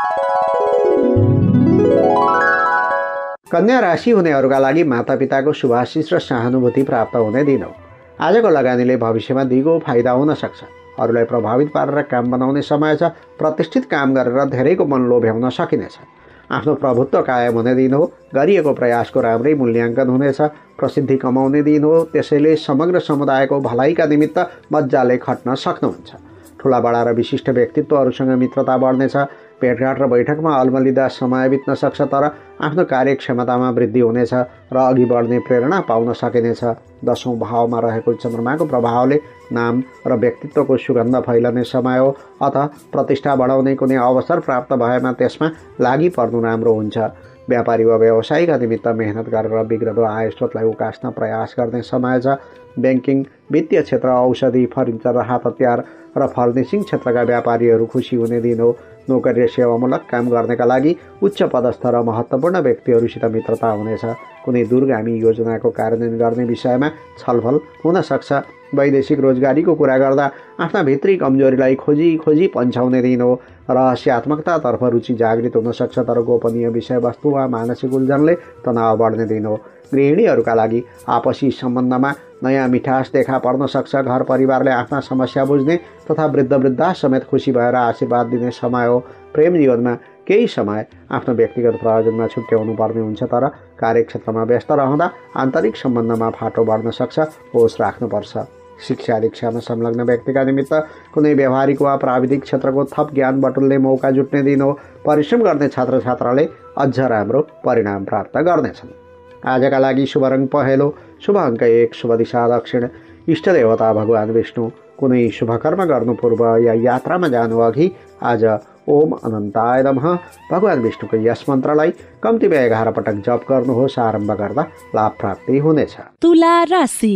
कन्या राशि हुनेहरूका लागि मातापिताको शुभाशिष र सहानुभूति प्राप्त हुने दिन हो। आजको लगानीले भविष्यमा दिगो फाइदा हुन सक्छ। अरूलाई प्रभावित पारेर काम बनाउने समय छ। प्रतिष्ठित काम गरेर धेरैको मन लोभ्याउन सकिनेछ। आफ्नो प्रभुत्व कायम हुने दिन हो। गरिएको प्रयासको राम्रै मूल्याङ्कन हुनेछ। प्रसिद्धि कमाउने दिन हो। त्यसैले समग्र समुदायको भलाइका निमित्त मजाले खट्न सक्नुहुन्छ। ठुला बडा र विशिष्ट व्यक्तित्वहरूसँग मित्रता बढ्नेछ। भेटघाट र बैठकमा अल्मलिँदा समय बित्न सक्छ। तर आफ्नो कार्यक्षमतामा वृद्धि हुनेछ र अघि बढ्ने प्रेरणा पाउन सकिनेछ। 10औं भावमा रहेको चन्द्रमाको प्रभावले नाम र व्यक्तित्वको सुगन्ध फैलने समय हो। अत प्रतिष्ठा बढाउने कुनै अवसर प्राप्त भएमा त्यसमा लागि पर्नु राम्रो हुन्छ। व्यापारी वा व्यवसायीका निमित्त मेहनत गरेर बिग्रदो आय स्रोतलाई उकास्न प्रयास गर्ने समय छ। ब्याङ्किङ, वित्तीय क्षेत्र, औषधि, फर्निचर र हात हतियार र फर्निसिङ क्षेत्रका व्यापारीहरू खुसी हुने दिन हो। नोकरी र सेवामूलक काम गर्नका लागि उच्च पदस्थ र महत्त्वपूर्ण व्यक्तिहरूसित मित्रता हुनेछ। कुनै दूरगामी योजनाको कार्यान्वयन गर्ने विषयमा छलफल हुन सक्छ। वैदेशिक रोजगारीको कुरा गर्दा आफ्ना भित्री कमजोरीलाई खोजी पन्छाउने दिन हो। रहस्यात्मकतातर्फ रुचि जागृत हुन सक्छ। तर गोपनीय विषयवस्तु वा मानसिक उल्झनले तनाव बढ्ने दिन हो। गृहिणीहरूका लागि आपसी सम्बन्धमा नयाँ मिठास देखा पर्न सक्छ। घर परिवारले आफ्ना समस्या बुझ्ने तथा वृद्धा समेत खुसी भएर आशीर्वाद दिने समय हो। प्रेम जीवनमा केही समय आफ्नो व्यक्तिगत प्रयोजनमा छुट्याउनु पर्ने हुन्छ। तर कार्यक्षेत्रमा व्यस्त रहँदा आन्तरिक सम्बन्धमा फाटो बढ्न सक्छ। होस राख्नुपर्छ। शिक्षा दीक्षामा संलग्न व्यक्तिका निमित्त कुनै व्यावहारिक वा प्राविधिक क्षेत्रको थप ज्ञान बटुल्ने मौका जुट्ने दिन हो। परिश्रम गर्ने छात्र छात्राले अझ राम्रो परिणाम प्राप्त गर्नेछन्। आजका लागि शुभ रङ पहेँलो, शुभ अङ्क 1, शुभ दिशा दक्षिण, इष्ट देवता भगवान विष्णु। कुनै शुभ कर्म गर्नु पूर्व या यात्रामा जानु अघि आज ओम अनन्ताय नमः भगवान विष्णुको यस मन्त्रलाई कम्तीमा 11 पटक जप गर्नुहोस्। आरम्भ गर्दा लाभ प्राप्ति हुनेछ। तुला राशि।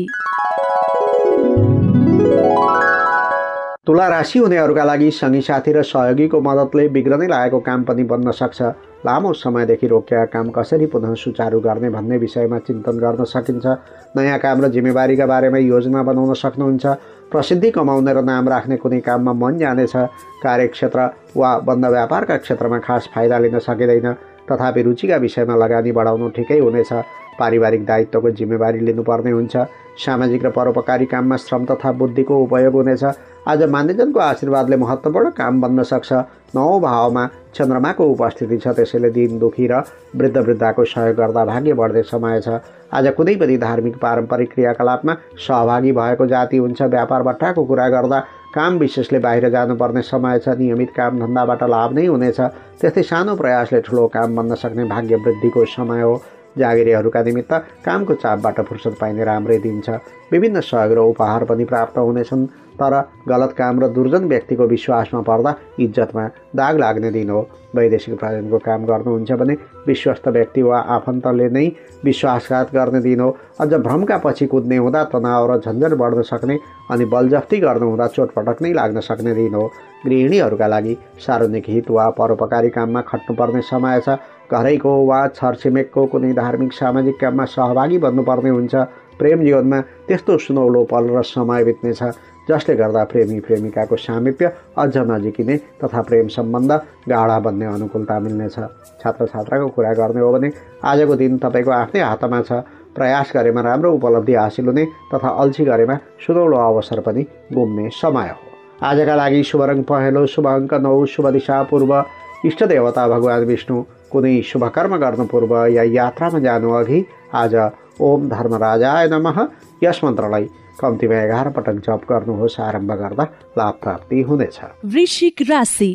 तुला राशि हुनेहरूका लागि सङ्गी साथी र सहयोगीको मद्दतले बिग्रनै लागेको काम पनि बन्न सक्छ। लामो समयदेखि रोकेका काम कसरी पुनः सुचारू गर्ने भन्ने विषयमा चिन्तन गर्न सकिन्छ। नयाँ काम र जिम्मेवारीका बारेमा योजना बनाउन सक्नुहुन्छ। प्रसिद्धि कमाउने र नाम राख्ने कुनै काममा मन जानेछ। कार्यक्षेत्र वा बन्द व्यापारका क्षेत्रमा खास फाइदा लिन सकिँदैन। तथापि रुचिका विषयमा लगानी बढाउनु ठिकै हुनेछ। पारिवारिक दायित्वको जिम्मेवारी लिनुपर्ने हुन्छ। सामाजिक र परोपकारी काममा श्रम तथा बुद्धिको उपयोग हुनेछ। आज मान्यजनको आशीर्वादले महत्त्वपूर्ण काम बन्न सक्छ। 9औं भावमा चन्द्रमाको उपस्थिति छ, त्यसैले दिन दुखी र वृद्धको सहयोग गर्दा भाग्य बढ्ने समय छ। आज कुनै पनि धार्मिक पारम्परिक क्रियाकलापमा सहभागी भएको जाति हुन्छ। व्यापार बट्टाको कुरा गर्दा काम विशेषले बाहिर जानुपर्ने समय छ। नियमित काम धन्दाबाट लाभ नै हुनेछ। त्यस्तै सानो प्रयासले ठुलो काम बन्न सक्ने भाग्य वृद्धिको समय हो। जागिरेहरूका निमित्त कामको चापबाट फुर्सद पाइने राम्रै दिन छ। विभिन्न सहयोग र उपहार पनि प्राप्त हुनेछन्, तर गलत काम र दुर्जन व्यक्तिको विश्वासमा पर्दा इज्जतमा दाग लाग्ने दिन हो। वैदेशिक प्रयोजनको काम गर्नुहुन्छ भने विश्वस्त व्यक्ति वा आफन्तले नै विश्वासघात गर्ने दिन हो। अझ भ्रमका पछि कुद्ने हुँदा तनाव र झन्झट बढ्न सक्ने अनि बलजफ्ती गर्नुहुँदा चोटपटक नै लाग्न सक्ने दिन हो। गृहिणीहरूका लागि सार्वजनिक हित वा परोपकारी काममा खट्नुपर्ने समय छ। घरैको वा छरछिमेकको कुनै धार्मिक सामाजिक काममा सहभागी बन्नुपर्ने हुन्छ। प्रेम जीवनमा त्यस्तो सुनौलो पल र समय बित्नेछ जसले गर्दा प्रेमी प्रेमिकाको सामिप्य अझ नजिकिने तथा प्रेम सम्बन्ध गाढा बन्ने अनुकूलता मिल्नेछ। छात्र छात्राको कुरा गर्ने हो भने आजको दिन तपाईँको आफ्नै हातमा छ। प्रयास गरेमा राम्रो उपलब्धि हासिल हुने तथा अल्छी गरेमा सुनौलो अवसर पनि गुम्ने समय हो। आजका लागि शुभ रङ पहेँलो, शुभ अङ्क 9, शुभ दिशा पूर्व, इष्ट देवता भगवान् विष्णु। कुनै शुभ कर्म गर्नु पूर्व या यात्रामा जानु अघि आज ओम धर्मराजाय नमः यस मन्त्रलाई कम्तीमा 11 पटक जप गर्नुहोस्। आरम्भ गर्दा लाभ प्राप्ति हुनेछ। वृश्चिक राशि।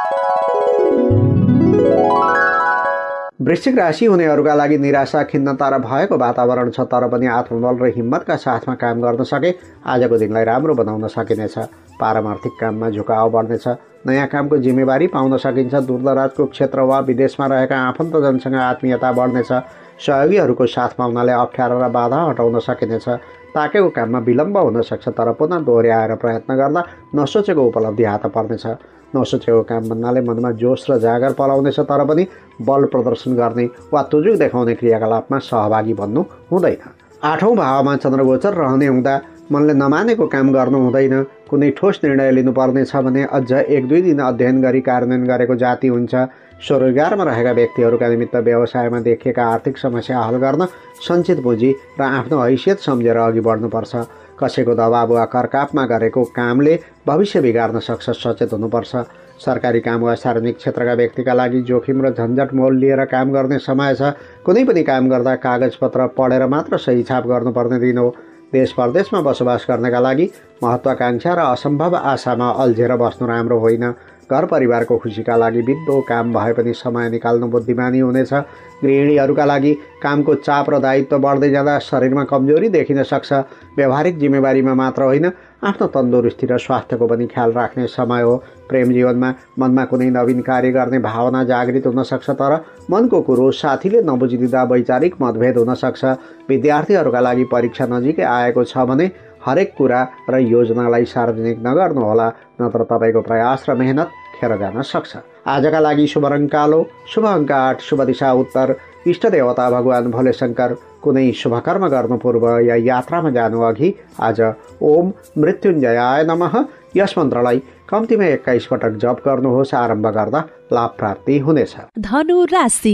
वृश्चिक राशि हुनेहरूका लागि निराशा, खिन्नता र भयको वातावरण छ, तर पनि आत्मबल र हिम्मतका साथमा काम गर्न सके आजको दिनलाई राम्रो बनाउन सकिनेछ। पारमार्थिक काममा झुकाव बढ्नेछ। नयाँ कामको जिम्मेवारी पाउन सकिन्छ। दूरदराजको क्षेत्र वा विदेशमा रहेका आफन्तजनसँग आत्मीयता बढ्नेछ। सहयोगीहरूको साथ पाउनाले अप्ठ्यारो र बाधा हटाउन सकिनेछ। ताकेको काममा विलम्ब हुन सक्छ, तर पुनः दोहोऱ्याएर प्रयत्न गर्दा नसोचेको उपलब्धि हात पर्नेछ। नसोचेको काम भन्नाले मनमा जोस र जागर पलाउनेछ, तर पनि बल प्रदर्शन गर्ने वा तुजुक देखाउने क्रियाकलापमा सहभागी बन्नु हुँदैन। 8औं भावमा चन्द्रगोचर रहने हुँदा मनले नमानेको काम गर्नु हुँदैन। कुनै ठोस निर्णय लिनुपर्नेछ भने अझ 1-2 दिन अध्ययन गरी कार्यान्वयन गरेको जाति हुन्छ। स्वरोजगारमा रहेका व्यक्तिहरूका निमित्त व्यवसायमा देखिएका आर्थिक समस्या हल गर्न सञ्चित पुँजी र आफ्नो हैसियत सम्झेर अघि बढ्नुपर्छ। कसैको दबाब वा करकापमा गरेको कामले भविष्य बिगार्न सक्छ, सचेत हुनुपर्छ। सरकारी काम वा सार्वजनिक क्षेत्रका व्यक्तिका लागि जोखिम र झन्झट मोल लिएर काम गर्ने समय छ। कुनै पनि काम गर्दा कागजपत्र पढेर मात्र सही छाप गर्नुपर्ने दिन हो। देश परदेशमा बसोबास गर्नका लागि महत्त्वाकांक्षा र असम्भव आशामा अल्झेर बस्नु राम्रो होइन। घर परिवारको खुसीका लागि बित्दो काम भए पनि समय निकाल्नु बुद्धिमानी हुनेछ। गृहिणीहरूका लागि कामको चाप र दायित्व बढ्दै जाँदा शरीरमा कमजोरी देखिन सक्छ। व्यावहारिक जिम्मेवारीमा मात्र होइन, आफ्नो तन्दुरुस्ती र स्वास्थ्यको पनि ख्याल राख्ने समय हो। प्रेम जीवनमा मनमा कुनै नवीन कार्य गर्ने भावना जागृत हुन सक्छ, तर मनको कुरो साथीले नबुझिदिँदा वैचारिक मतभेद हुन सक्छ। विद्यार्थीहरूका लागि परीक्षा नजिकै आएको छ भने हरेक कुरा र योजनालाई सार्वजनिक नगर्नुहोला, नत्र तपाईँको प्रयास र मेहनत खेर जान सक्छ। आजका लागि शुभ रङ कालो, शुभ अङ्क 8, शुभ दिशा उत्तर, इष्ट देवता भगवान् भोलेशङ्कर। कुनै शुभ कर्म गर्नु पूर्व या यात्रामा जानु अघि आज ओम मृत्युञ्जयाय नमः यस मन्त्रलाई कम्तीमा 21 पटक जप गर्नुहोस्। आरम्भ गर्दा लाभ प्राप्ति हुनेछ। धनु राशि।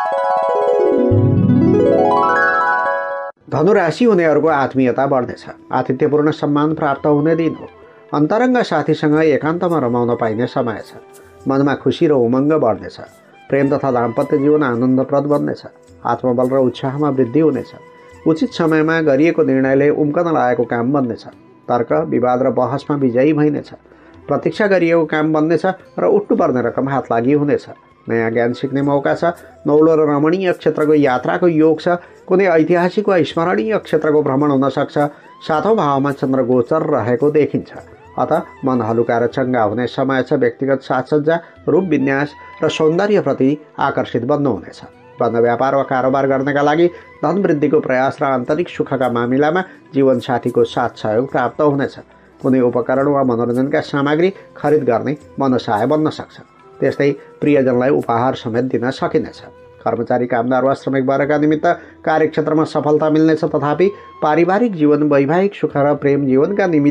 धनु राशि हुनेहरूको आत्मीयता बढ्नेछ। आतिथ्यपूर्ण सम्मान प्राप्त हुने दिन हो। अन्तरङ्ग साथीसँग एकान्तमा रमाउन पाइने समय छ। मनमा खुसी र उमङ्ग बढ्नेछ। प्रेम तथा दाम्पत्य जीवन आनन्दप्रद बन्नेछ। आत्मबल र उत्साहमा वृद्धि हुनेछ। उचित समयमा गरिएको निर्णयले उम्कन लागेको काम बन्नेछ। तर्क विवाद र बहसमा विजयी भइनेछ। प्रतीक्षा गरिएको काम बन्नेछ र उठ्नुपर्ने रकम हात लागि हुनेछ। नयाँ ज्ञान सिक्ने मौका छ। नौलो र रमणीय क्षेत्रको यात्राको योग छ। कुनै ऐतिहासिक वा स्मरणीय क्षेत्रको भ्रमण हुन सक्छ। 7औं भावमा चन्द्र गोचर रहेको देखिन्छ, अत मन हलुका र चङ्गा हुने समय छ। व्यक्तिगत साजसज्जा, रूप विन्यास र सौन्दर्यप्रति आकर्षित बन्नुहुनेछ। बन्द व्यापार वा कारोबार गर्नका लागि धन वृद्धिको प्रयास र आन्तरिक सुखका मामिलामा जीवनसाथीको साथ सहयोग प्राप्त हुनेछ। कुनै उपकरण वा मनोरञ्जनका सामग्री खरिद गर्ने मनसाय बन्न सक्छ। त्यस्तै प्रियजनलाई उपहार समेत दिन सकिनेछ। कर्मचारी, कामदार वा श्रमिक वर्गका निमित्त कार्यक्षेत्रमा सफलता मिल्नेछ। तथापि पारिवारिक जीवन, वैवाहिक सुख र प्रेम जीवनका निमित्त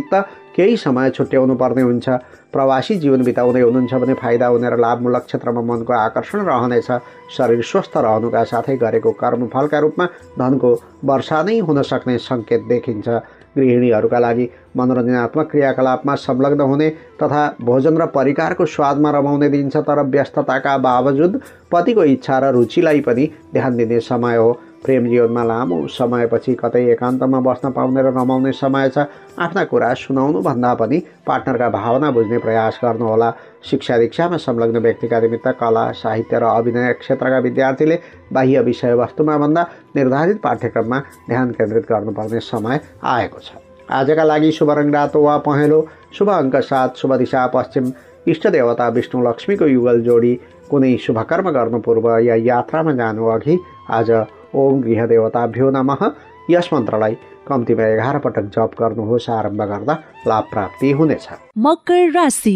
केही समय छुट्याउनु पर्ने हुन्छ। प्रवासी जीवन बिताउँदै हुनुहुन्छ भने फाइदा हुने र लाभमूलक क्षेत्रमा मनको आकर्षण रहनेछ। शरीर स्वस्थ रहनुका साथै गरेको कर्मफलका रूपमा धनको वर्षा नै हुन सक्ने सङ्केत देखिन्छ। गृहिणीहरूका लागि मनोरञ्जनात्मक क्रियाकलापमा संलग्न हुने तथा भोजन र परिकारको स्वादमा रमाउने दिन्छ। तर व्यस्तताका बावजुद पतिको इच्छा र रुचिलाई पनि ध्यान दिने समय हो। प्रेम जीवनमा लामो समयपछि कतै एकान्तमा बस्न पाउने र रमाउने समय छ। आफ्ना कुरा सुनाउनु भन्दा पनि पार्टनरका भावना बुझ्ने प्रयास गर्नुहोला। शिक्षा दीक्षामा संलग्न व्यक्तिका निमित्त कला, साहित्य र अभिनय क्षेत्रका विद्यार्थीले बाह्य विषयवस्तुमा भन्दा निर्धारित पाठ्यक्रममा ध्यान केन्द्रित गर्नुपर्ने समय आएको छ। आजका लागि शुभ रङ रातो वा पहेँलो, शुभ अङ्क 7, शुभ दिशा पश्चिम, इष्ट देवता विष्णु लक्ष्मीको युगल जोडी। कुनै शुभकर्म गर्नु पूर्व या यात्रामा जानु अघि आज ओम गृह देवताभ्यो नमः यस मन्त्रलाई कम्तीमा 11 पटक जप गर्नुहोस्। आरम्भ गर्दा लाभ प्राप्ति हुनेछ। मकर राशि।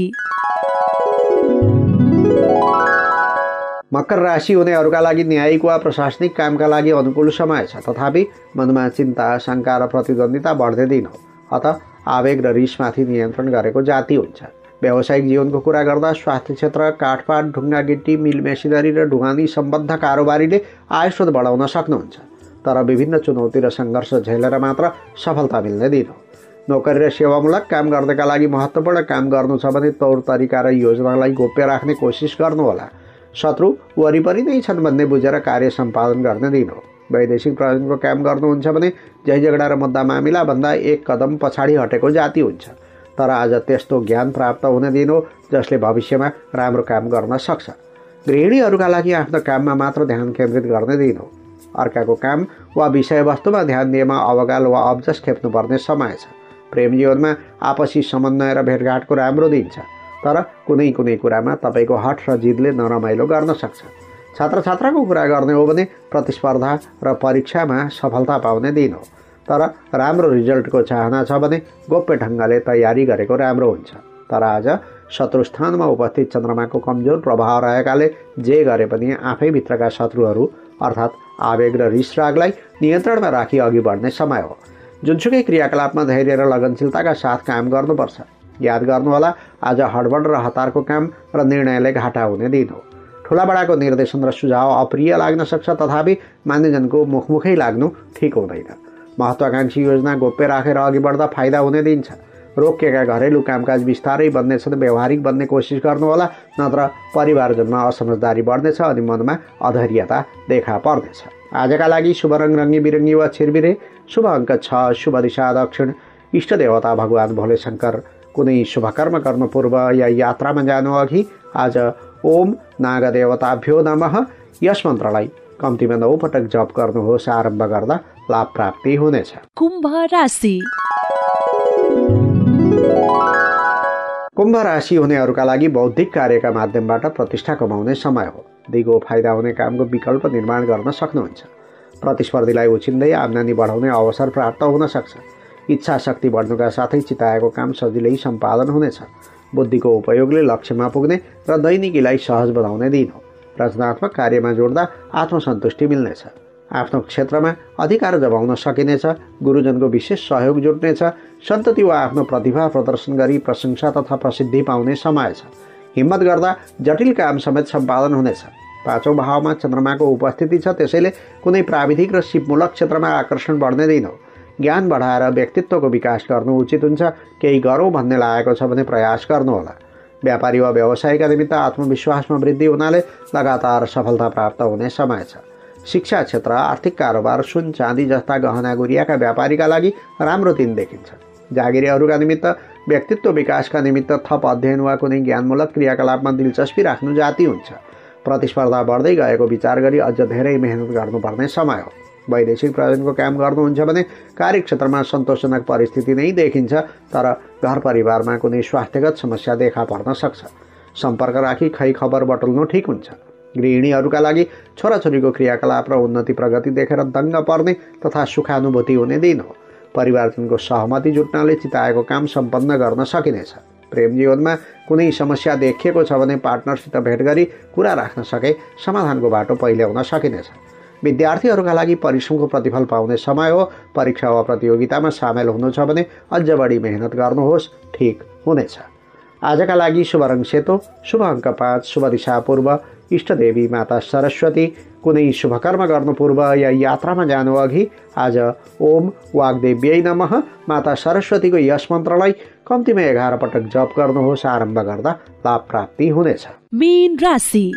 मकर राशि हुनेहरूका लागि न्यायिक वा प्रशासनिक कामका लागि अनुकूल समय छ। तथापि मनमा चिन्ता, शङ्का र प्रतिद्वन्दिता बढ्दै दिन हो। अत आवेग र रिसमाथि नियन्त्रण गरेको जाति हुन्छ। व्यावसायिक जीवनको कुरा गर्दा स्वास्थ्य क्षेत्र, काठपात, ढुङ्गा गिट्टी, मिल मेसिनरी र ढुवानी सम्बद्ध कारोबारीले आय स्रोत बढाउन सक्नुहुन्छ। तर विभिन्न चुनौती र सङ्घर्ष झेलेर मात्र सफलता मिल्ने दिन हो। नोकरी र सेवामूलक काम गर्नका लागि महत्त्वपूर्ण काम गर्नु छ भने तौर तरिका र योजनालाई गोप्य राख्ने कोसिस गर्नुहोला। शत्रु वरिपरि नै छन् भन्ने बुझेर कार्य सम्पादन गर्ने दिन हो। वैदेशिक प्रयोजनको काम गर्नुहुन्छ भने झै झगडा र मुद्दा मामिला भन्दा एक कदम पछाडि हटेको जाति हुन्छ। तर आज त्यस्तो ज्ञान प्राप्त हुने दिन हो जसले भविष्यमा राम्रो काम गर्न सक्छ। गृहिणीहरूका लागि आफ्नो काममा मात्र ध्यान केन्द्रित गर्ने दिन हो। अर्काको काम वा विषयवस्तुमा ध्यान दिएमा अवगाल वा अब्जस खेप्नुपर्ने समय छ। प्रेम जीवनमा आपसी समन्वय र भेटघाटको राम्रो दिन छ। तर कुनै कुनै कुरामा तपाईँको हठ र जिदले नरमाइलो गर्न सक्छ। छात्र छात्राको कुरा गर्ने हो भने प्रतिस्पर्धा र परीक्षामा सफलता पाउने दिन हो। तर राम्रो रिजल्टको चाहना छ भने गोप्य ढङ्गले तयारी गरेको राम्रो हुन्छ। तर आज शत्रु स्थानमा उपस्थित चन्द्रमाको कमजोर प्रभाव रहेकाले जे गरे पनि आफैभित्रका शत्रुहरू अर्थात् आवेग र रिस रागलाई नियन्त्रणमा राखी अघि बढ्ने समय हो। जुनसुकै क्रियाकलापमा धैर्य र लगनशीलताका साथ काम गर्नुपर्छ। याद गर्नुहोला, आज हडबड र हतारको काम र निर्णयले घाटा हुने दिन हो। ठुलाबडाको निर्देशन र सुझाव अप्रिय लाग्न सक्छ। तथापि मान्यजनको मुखमुखै लाग्नु ठिक हुँदैन। महत्त्वाकांक्षी योजना गोप्य राखेर अघि बढ्दा फाइदा हुने दिन छ। रोकिएका घरेलु कामकाज बिस्तारै बन्नेछन्। व्यावहारिक बन्ने कोसिस गर्नुहोला, नत्र परिवारजनमा असमझदारी बढ्नेछ अनि मनमा अधैर्यता देखा पर्नेछ। आजका लागि शुभ रङ रङ्गी बिरङ्गी वा छिरबिरे, शुभ अङ्क 6, शुभ दिशा दक्षिण, इष्ट देवता भगवान भोले शङ्कर। कुनै शुभकर्म गर्नु पूर्व या यात्रामा जानु अघि आज ओम नागदेवताभ्यो नमः यस मन्त्रलाई कम्तीमा 9 पटक जप गर्नुहोस्। आरम्भ गर्दा लाभ प्राप्ति हुनेछ। कुम्भ राशि। कुम्भ राशि हुनेहरूका लागि बौद्धिक कार्यका माध्यमबाट प्रतिष्ठा कमाउने समय हो। दिगो फाइदा हुने कामको विकल्प निर्माण गर्न सक्नुहुन्छ। प्रतिस्पर्धीलाई उछिन्दै आम्दानी बढाउने अवसर प्राप्त हुन सक्छ। इच्छा शक्ति बढ्नुका साथै चिताएको काम सजिलै सम्पादन हुनेछ। बुद्धिको उपयोगले लक्ष्यमा पुग्ने र दैनिकीलाई सहज बनाउने दिन हो। रचनात्मक कार्यमा जोड्दा आत्मसन्तुष्टि मिल्नेछ। आफ्नो क्षेत्रमा अधिकार जमाउन सकिनेछ। गुरुजनको विशेष सहयोग जुट्नेछ। सन्तति वा आफ्नो प्रतिभा प्रदर्शन गरी प्रशंसा तथा प्रसिद्धि पाउने समय छ। हिम्मत गर्दा जटिल काम समेत सम्पादन हुनेछ। 5औं भावमा चन्द्रमाको उपस्थिति छ, त्यसैले कुनै प्राविधिक र सिपमूलक क्षेत्रमा आकर्षण बढ्ने दिन हो। ज्ञान बढाएर व्यक्तित्वको विकास गर्नु उचित हुन्छ। केही गरौँ भन्ने लागेको छ भने प्रयास गर्नुहोला। व्यापारी वा व्यवसायका निमित्त आत्मविश्वासमा वृद्धि हुनाले लगातार सफलता प्राप्त हुने समय छ। शिक्षा क्षेत्र, आर्थिक कारोबार, सुन चाँदी जस्ता गहना गुरियाका व्यापारीका लागि राम्रो दिन देखिन्छ। जागिरीहरूका निमित्त व्यक्तित्व विकासका निमित्त थप अध्ययन वा कुनै ज्ञानमूलक क्रियाकलापमा दिलचस्पी राख्नु जाति हुन्छ। प्रतिस्पर्धा बढ्दै गएको विचार गरी अझ धेरै मेहनत गर्नुपर्ने समय हो। वैदेशिक प्रयोजनको काम गर्नुहुन्छ भने कार्यक्षेत्रमा सन्तोषजनक परिस्थिति नै देखिन्छ। तर घर परिवारमा कुनै स्वास्थ्यगत समस्या देखा पर्न सक्छ। सम्पर्क राखी खै खबर बटुल्नु ठिक हुन्छ। गृहिणीहरूका लागि छोराछोरीको क्रियाकलाप र उन्नति प्रगति देखेर दङ्ग पर्ने तथा सुखानुभूति हुने दिन हो। परिवारजनको सहमति जुट्नाले चिताएको काम सम्पन्न गर्न सकिनेछ। प्रेम जीवनमा कुनै समस्या देखिएको छ भने पार्टनरसित भेट गरी कुरा राख्न सके समाधानको बाटो पहिल्याउन सकिनेछ। विद्यार्थीहरूका लागि परिश्रमको प्रतिफल पाउने समय हो। परीक्षा वा प्रतियोगितामा सामेल हुनु छ भने अझ बढी मेहनत गर्नुहोस्। ठिक हुनेछ। आजका लागि शुभ रङ सेतो, शुभ अङ्क 5, शुभ दिशा पूर्व, इष्टदेवी माता सरस्वती। कुनै शुभ कर्म गर्नु पूर्व या यात्रामा जानु अघि आज ओम वाग्देव्यै नमः माता सरस्वतीको यस मन्त्रलाई कम्तीमा 11 पटक जप गर्नुहोस्। आरम्भ गर्दा लाभ प्राप्ति हुनेछ। मीन राशि।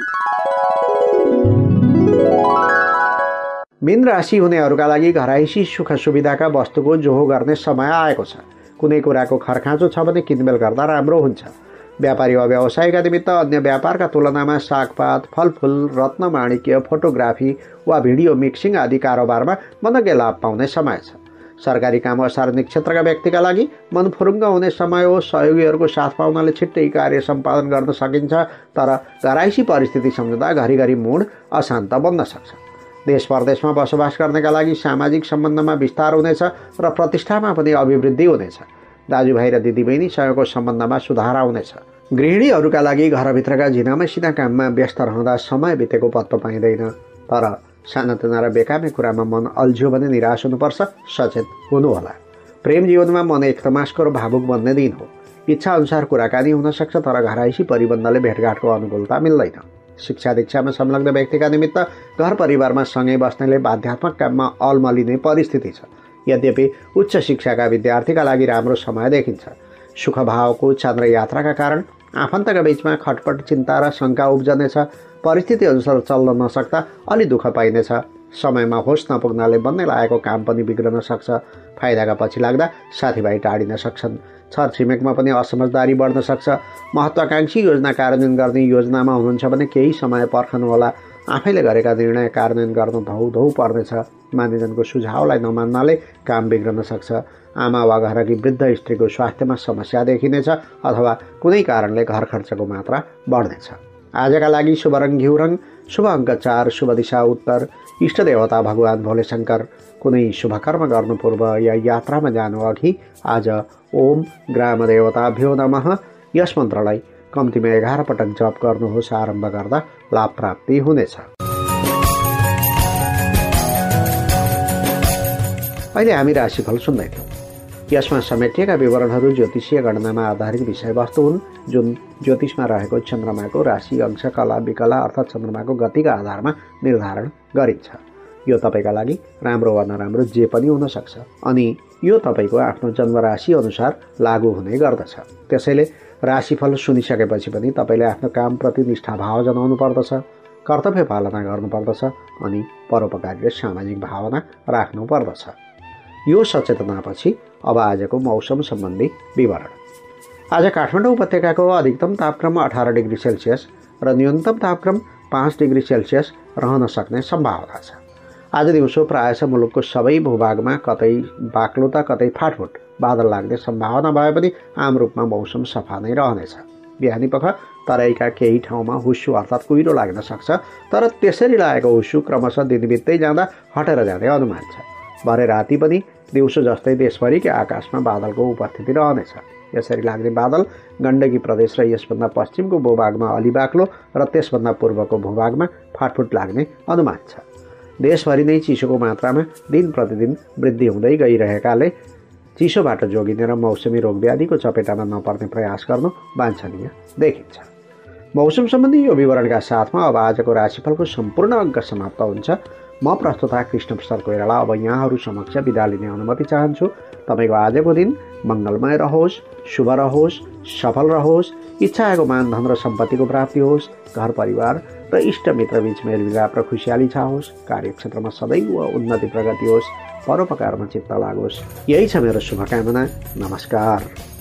मीन राशि हुनेहरूका लागि घरायसी सुख सुविधाका वस्तुको जोहो गर्ने समय आएको छ। कुनै कुराको खर्खाँचो छ भने किनमेल गर्दा राम्रो हुन्छ। व्यापारी वा व्यवसायका निमित्त अन्य व्यापारका तुलनामा सागपात, फलफुल, रत्नमाणिक्य, फोटोग्राफी वा भिडियो मिक्सिङ आदि कारोबारमा मनज्ञ लाभ पाउने समय छ। सरकारी काम वा सार्वजनिक क्षेत्रका व्यक्तिका लागि मन फुरुङ्ग हुने समय हो। सहयोगीहरूको साथ पाउनाले छिट्टै कार्य सम्पादन गर्न सकिन्छ, तर घरायसी परिस्थिति सम्झँदा घरिघरि मुड अशान्त बन्न सक्छ। देश परदेशमा बसोबास गर्नेका लागि सामाजिक सम्बन्धमा विस्तार हुनेछ र प्रतिष्ठामा पनि अभिवृद्धि हुनेछ। दाजुभाइ र दिदीबहिनीसँगको सम्बन्धमा सुधार आउनेछ। गृहिणीहरूका लागि घरभित्रका झिनामसिना काममा व्यस्त रहँदा समय बितेको पत्तो पाइँदैन, तर सानातिना र बेकामे कुरामा मन अल्झ्यो भने निराश हुनुपर्छ। सचेत हुनुहोला। प्रेम जीवनमा मन एकदमास्को र भावुक बन्ने दिन हो। इच्छा अनुसार कुराकानी हुन सक्छ, तर घरायसी परिबन्धले भेटघाटको अनुकूलता मिल्दैन। शिक्षा दीक्षामा संलग्न व्यक्तिका निमित्त घर परिवारमा सँगै बस्नेले बाध्यात्मक काममा अलमलिने परिस्थिति छ। यद्यपि उच्च शिक्षाका विद्यार्थीका लागि राम्रो समय देखिन्छ। सुख भावको चन्द्र यात्राका कारण आफन्तका बीचमा खटपट, चिन्ता र शङ्का उब्जनेछ। परिस्थिति अनुसार चल्न नसक्दा अलि दुःख पाइनेछ। समयमा होस नपुग्नाले बन्ने लागेको काम पनि बिग्रन सक्छ। फाइदाका पछि लाग्दा साथीभाइ टाढिन सक्छन्। छरछिमेकमा पनि असमझदारी बढ्न सक्छ। महत्त्वाकांक्षी योजना कार्यान्वयन गर्ने योजनामा हुनुहुन्छ भने केही समय पर्खनुहोला। आफैले गरेका निर्णय कार्यान्वयन गर्न धौधौ पर्नेछ। मानिजनको सुझावलाई नमान्नाले काम बिग्रन सक्छ। आमा वा घरकी वृद्ध स्त्रीको स्वास्थ्यमा समस्या देखिनेछ अथवा कुनै कारणले घर खर्चको मात्रा बढ्नेछ। आजका लागि शुभ रङ घिउ रङ, शुभ अङ्क 4, शुभ दिशा उत्तर, इष्टदेवता भगवान भोलेशङ्कर। कुनै शुभ कर्म गर्नु पूर्व या यात्रामा जानु अघि आज ओम ग्राम देवताभ्यो नमः यस मन्त्रलाई कम्तीमा 11 पटक जप गर्नुहोस्। आरम्भ गर्दा लाभ प्राप्ति हुनेछ। अहिले हामी राशिफल सुन्दैथ्यौँ। यसमा समेटिएका विवरणहरू ज्योतिषीय गणनामा आधारित विषयवस्तु हुन्, जुन ज्योतिषमा रहेको चन्द्रमाको राशि, अंश, कला, विकला अर्थात् चन्द्रमाको गतिका आधारमा निर्धारण गरिन्छ। यो तपाईँका लागि राम्रो वा नराम्रो जे पनि हुन सक्छ, अनि यो तपाईँको आफ्नो जन्म राशि अनुसार लागू हुने गर्दछ। त्यसैले राशिफल सुनिसकेपछि पनि तपाईँले आफ्नो कामप्रति निष्ठाभाव जनाउनु पर्दछ, कर्तव्य पालना गर्नुपर्दछ अनि परोपकारी र सामाजिक भावना राख्नु पर्दछ। यो सचेतनापछि अब आजको मौसम सम्बन्धी विवरण। आज काठमाडौँ उपत्यकाको अधिकतम तापक्रम 18 डिग्री सेल्सियस र न्यूनतम तापक्रम 5 डिग्री सेल्सियस रहन सक्ने सम्भावना छ। आज दिउँसो प्रायः मुलुकको सबै भूभागमा कतै बाक्लो त कतै फाटफुट बादल लाग्ने सम्भावना भए पनि आम रूपमा मौसम सफा नै रहनेछ। बिहानी पख तराईका केही ठाउँमा हुस्सु अर्थात् कुहिरो लाग्न सक्छ, तर त्यसरी लागेको हुस्सु क्रमशः दिन बित्दै जाँदा हटेर जाने अनुमान छ। भरे राति पनि दिउँसो जस्तै देशभरिकै आकाशमा बादलको उपस्थिति रहनेछ। यसरी लाग्ने बादल गण्डकी प्रदेश र यसभन्दा पश्चिमको भूभागमा अलि बाक्लो र त्यसभन्दा पूर्वको भूभागमा फाटफुट लाग्ने अनुमान छ। देशभरि नै चिसोको मात्रामा दिन प्रतिदिन वृद्धि हुँदै गइरहेकाले चिसोबाट जोगिने र मौसमी रोगव्याधिको चपेटामा नपर्ने प्रयास गर्नु वाञ्छनीय देखिन्छ। मौसम सम्बन्धी यो विवरणका साथमा अब आजको राशिफलको सम्पूर्ण अङ्क समाप्त हुन्छ। म प्रस्तुता कृष्ण प्रसाद कोइराला अब यहाँहरू समक्ष बिदा लिने अनुमति चाहन्छु। तपाईँको आजको दिन मङ्गलमय रहोस्, शुभ रहोस्, सफल रहोस्, इच्छा आएको मान धन र सम्पत्तिको प्राप्ति होस्, घर परिवार र इष्टमित्र बीच मेलमिलाप र खुसियाली छाओस्, कार्यक्षेत्रमा सदैव उन्नति प्रगति होस्, परोपकारमा चित्त लागोस्। यही छ मेरो शुभकामना। नमस्कार।